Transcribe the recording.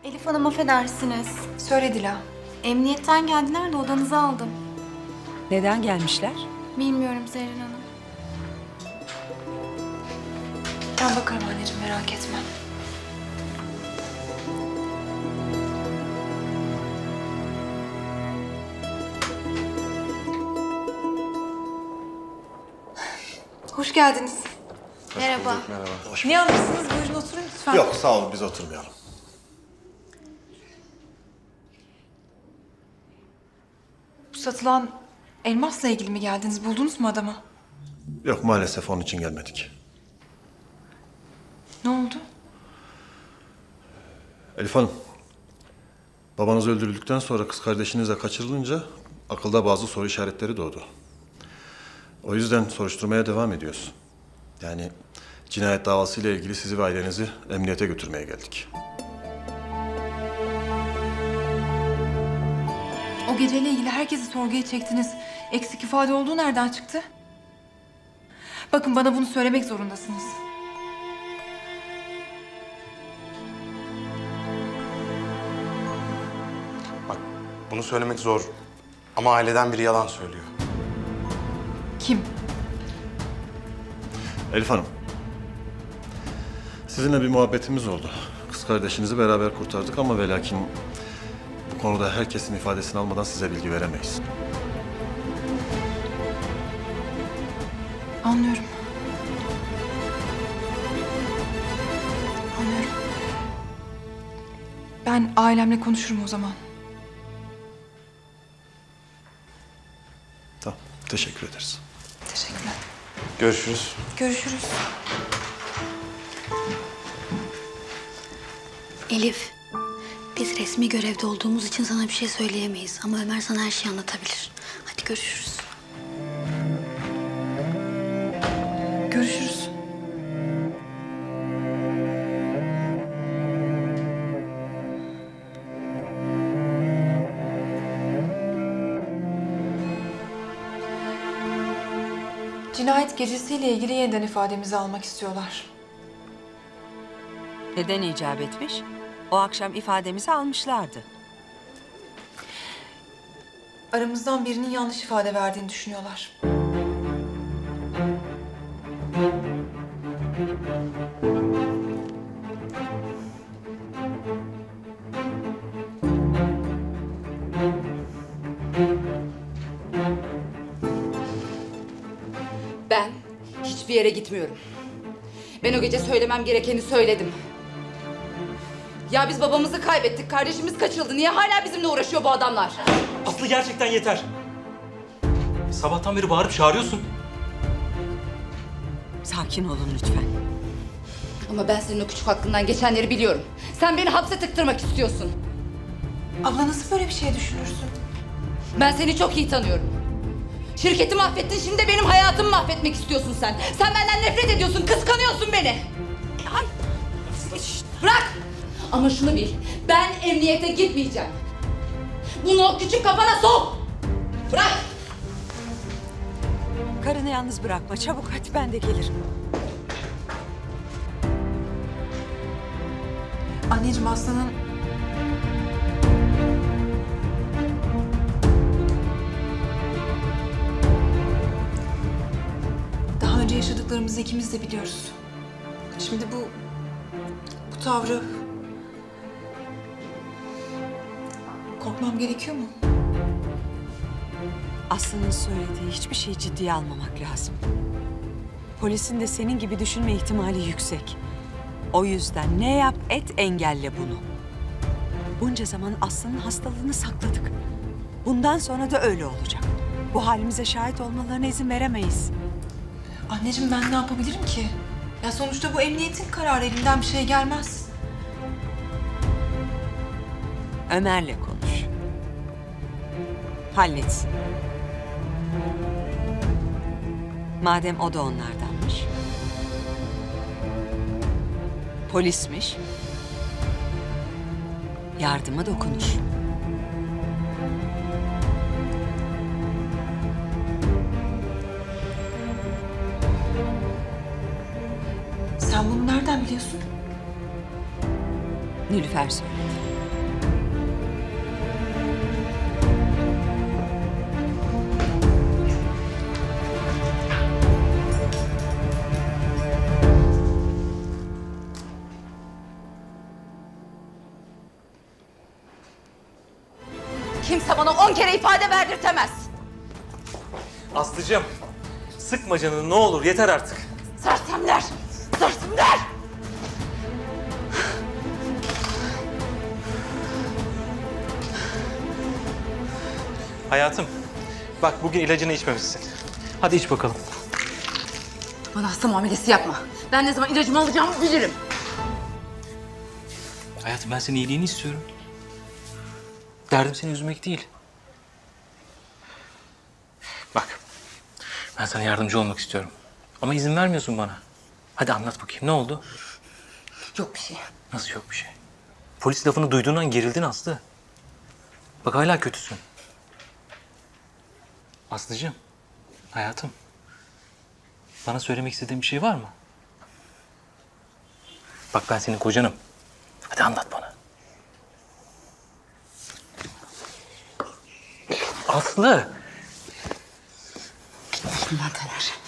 Elif Hanım affedersiniz. Söyle Dila. Emniyetten geldiler de odanızı aldım. Neden gelmişler? Bilmiyorum Zerrin Hanım. Ben bakarım anneciğim, merak etme. Hoş geldiniz. Merhaba. Merhaba. Ne alırsınız? Buyurun oturun lütfen. Yok sağ ol, biz oturmayalım. Bu satılan elmasla ilgili mi geldiniz? Buldunuz mu adamı? Yok maalesef onun için gelmedik. Ne oldu? Elif Hanım, babanız öldürüldükten sonra kız kardeşiniz de kaçırılınca akılda bazı soru işaretleri doğdu. O yüzden soruşturmaya devam ediyoruz. Yani cinayet davasıyla ilgili sizi ve ailenizi emniyete götürmeye geldik. O geceyle ilgili herkesi sorguya çektiniz. Eksik ifade olduğu nereden çıktı? Bakın, bana bunu söylemek zorundasınız. Bak, bunu söylemek zor ama aileden biri yalan söylüyor. Kim? Elif Hanım, sizinle bir muhabbetimiz oldu. Kız kardeşinizi beraber kurtardık ama ve lakin bu konuda herkesin ifadesini almadan size bilgi veremeyiz. Anlıyorum. Anlıyorum. Ben ailemle konuşurum o zaman. Tamam, teşekkür ederiz. Teşekkürler. Görüşürüz. Görüşürüz. Elif, biz resmi görevde olduğumuz için sana bir şey söyleyemeyiz. Ama Ömer sana her şeyi anlatabilir. Hadi görüşürüz. Görüşürüz. Cinayet gecesiyle ilgili yeniden ifademizi almak istiyorlar. Neden icap etmiş? O akşam ifademizi almışlardı. Aramızdan birinin yanlış ifade verdiğini düşünüyorlar. Ben hiçbir yere gitmiyorum. Ben o gece söylemem gerekeni söyledim. Ya biz babamızı kaybettik, kardeşimiz kaçırıldı. Niye hala bizimle uğraşıyor bu adamlar? Aslı gerçekten yeter. Sabahtan beri bağırıp çağırıyorsun. Sakin olun lütfen. Ama ben senin o küçük hakkından geçenleri biliyorum. Sen beni hapse tıktırmak istiyorsun. Abla, nasıl böyle bir şey düşünürsün? Ben seni çok iyi tanıyorum. Şirketi mahvettin, şimdi de benim hayatımı mahvetmek istiyorsun sen. Sen benden nefret ediyorsun, kıskanıyorsun beni. Ay. Bırak! Ama şunu bil, ben emniyete gitmeyeceğim. Bunu o küçük kafana sok! Bırak! Karını yalnız bırakma. Çabuk hadi, ben de gelirim. Anneciğim, Aslı'nın... Daha önce yaşadıklarımızı ikimiz de biliyoruz. Şimdi bu tavrı... Korkmam gerekiyor mu? Aslı'nın söylediği hiçbir şeyi ciddiye almamak lazım. Polisin de senin gibi düşünme ihtimali yüksek. O yüzden ne yap et engelle bunu. Bunca zaman Aslı'nın hastalığını sakladık. Bundan sonra da öyle olacak. Bu halimize şahit olmalarına izin veremeyiz. Anneciğim, ben ne yapabilirim ki? Ya sonuçta bu emniyetin kararı, elimden bir şey gelmez. Ömer'le konuş. Halletsin. Madem o da onlardanmış. Polismiş. Yardıma dokunur. Sen bunu nereden biliyorsun? Nilüfer söyledi. Kimse bana 10 kere ifade verdirtemez. Aslıcığım, sıkma canını ne olur yeter artık. Sersemler! Sersemler! Hayatım, bak bugün ilacını içmemişsin. Hadi iç bakalım. Bana hasta muamelesi yapma. Ben ne zaman ilacımı alacağımı bilirim. Hayatım ben senin iyiliğini istiyorum. Derdim seni üzmek değil. Bak, ben sana yardımcı olmak istiyorum. Ama izin vermiyorsun bana. Hadi anlat bakayım ne oldu? Yok bir şey. Nasıl yok bir şey? Polis lafını duyduğundan gerildin Aslı. Bak hala kötüsün. Aslıcığım, hayatım. Bana söylemek istediğin bir şey var mı? Bak ben senin kocanım. Hadi anlat bana. Aslı. Gitmişim ben Taner.